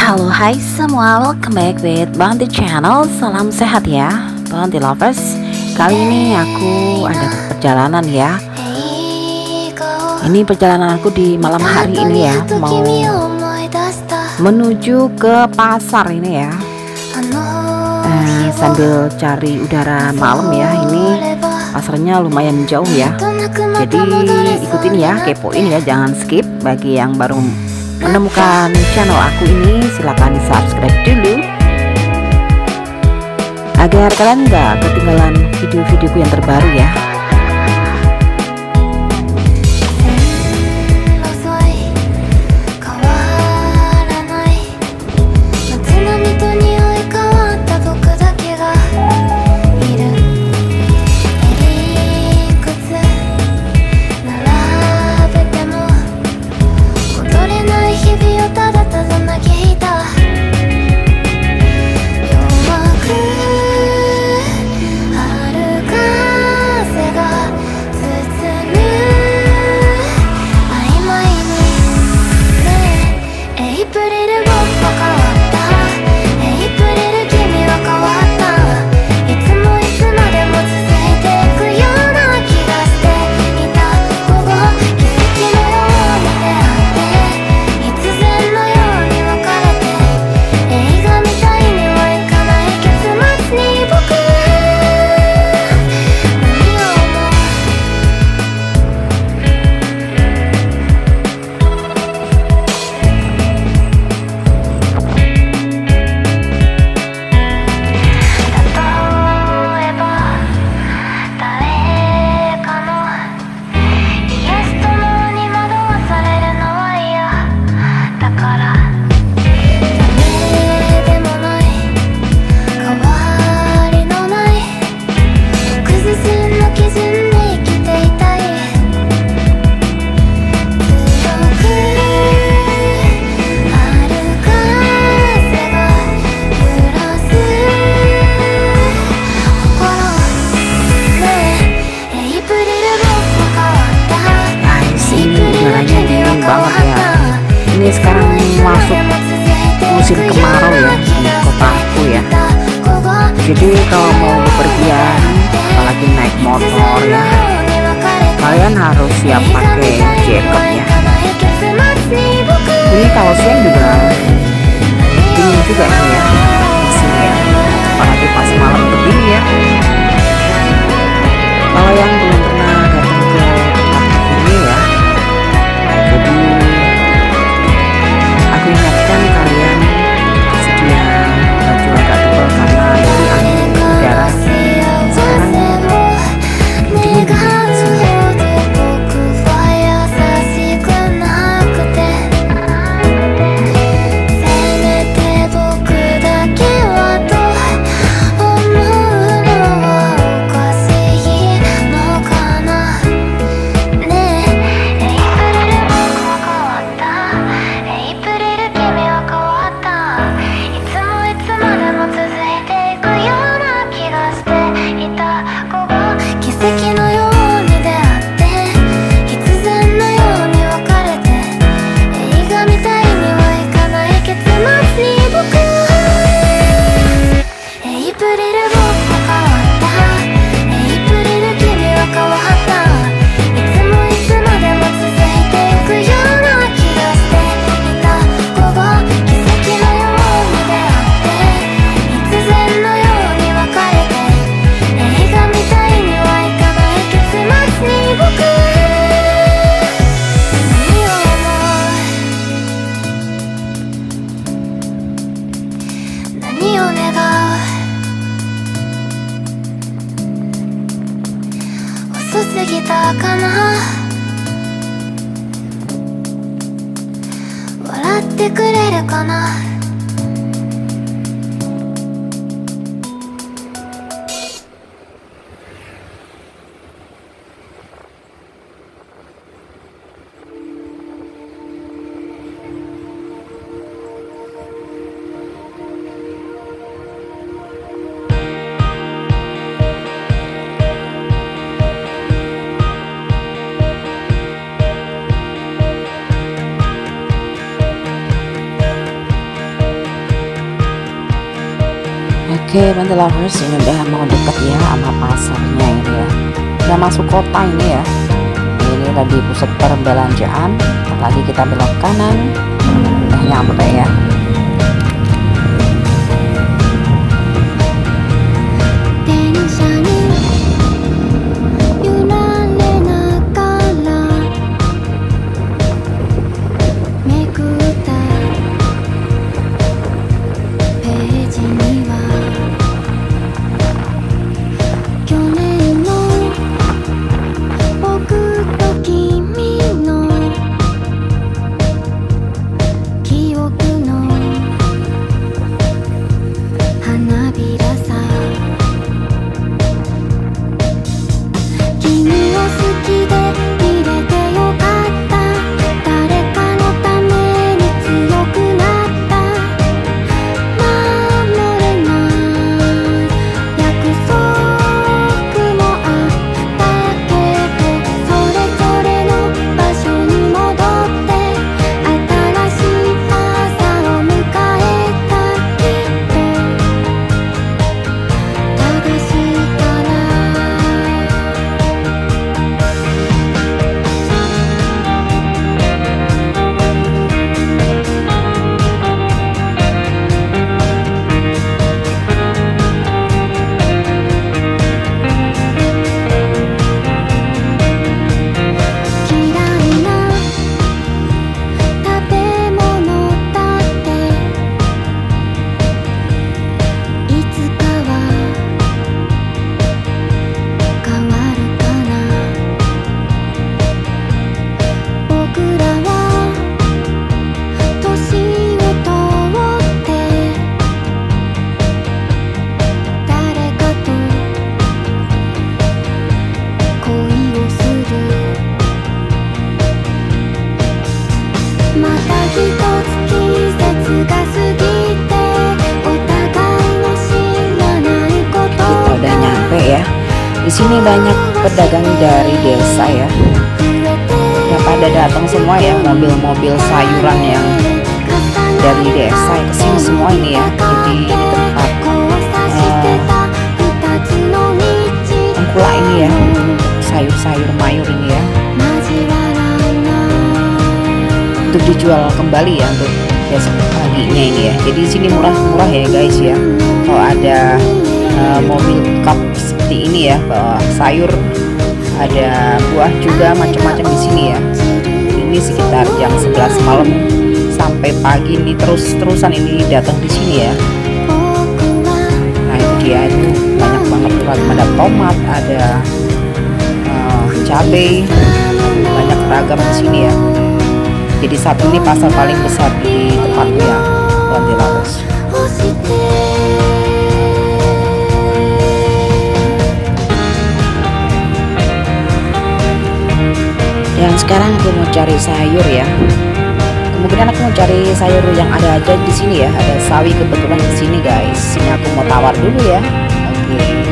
Halo, hai semua, welcome back with Bounty Channel. Salam sehat ya, Bounty Lovers. Kali ini aku ada perjalanan ya. Ini perjalanan aku di malam hari ini ya, mau menuju ke pasar ini ya. Sambil cari udara malam ya. Ini pasarnya lumayan jauh ya. Jadi ikutin ya, kepoin ya, jangan skip. Bagi yang baru menemukan channel aku ini, silahkan di subscribe dulu agar kalian nggak ketinggalan video-videoku yang terbaru ya. Ini sekarang masuk musim kemarau ya di kotaku ya. Jadi kalau mau bepergian, apalagi naik motor ya, kalian harus siap pakai jaket ya. Ini kalau siang juga dingin juga ini ya di sini ya, apalagi pas malam begini ya. Kalau yang belum pernah datang ke tempat ini ya, jadi aku ingatkan kalian sedia baju agak tebal karena ini angin udara sekarang dingin di sini. Oke, Pantai Lovers, ini udah mau deket ya sama pasarnya ini ya. Udah masuk kota ini ya. Ini tadi pusat perbelanjaan. Lagi kita belok kanan. Udah nyampe ya. Di sini banyak pedagang dari desa ya. Udah pada datang semua ya, mobil-mobil sayuran yang dari desa ke sini semua ini ya. Jadi ini tempat tengkulak ini ya, sayur-sayur mayur ini ya. Untuk dijual kembali ya untuk besok paginya ini ya. Jadi di sini murah-murah ya guys ya. Kalau ada mobil pickup seperti ini ya, bawa sayur, ada buah juga macam-macam di sini ya. Ini sekitar jam 11 malam sampai pagi ini terus-terusan ini datang di sini ya. Nah itu dia, itu banyak banget ada tomat, ada cabai, banyak ragam di sini ya. Jadi saat ini pasar paling besar di tempatku ya, Pantai Lovers. Dan sekarang aku mau cari sayur ya. Kemungkinan aku mau cari sayur yang ada aja di sini ya. Ada sawi kebetulan di sini guys. Sini aku mau tawar dulu ya. Oke.